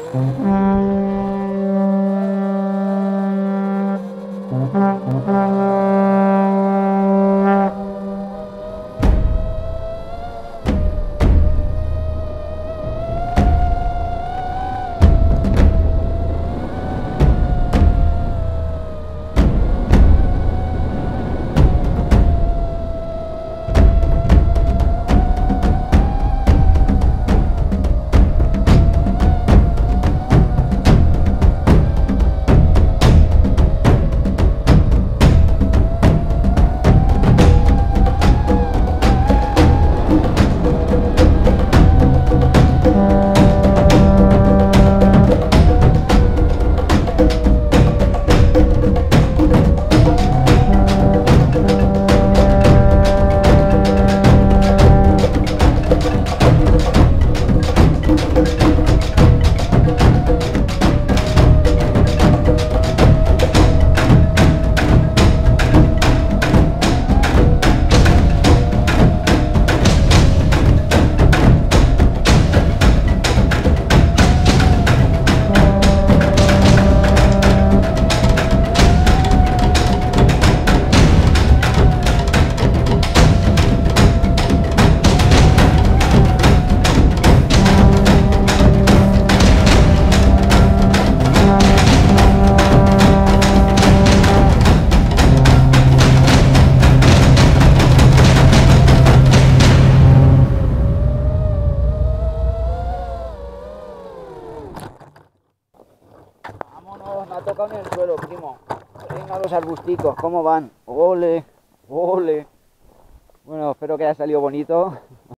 Vámonos, me ha tocado en el suelo, primo. Venga los arbusticos, ¿cómo van? Ole, ole. Bueno, espero que haya salido bonito.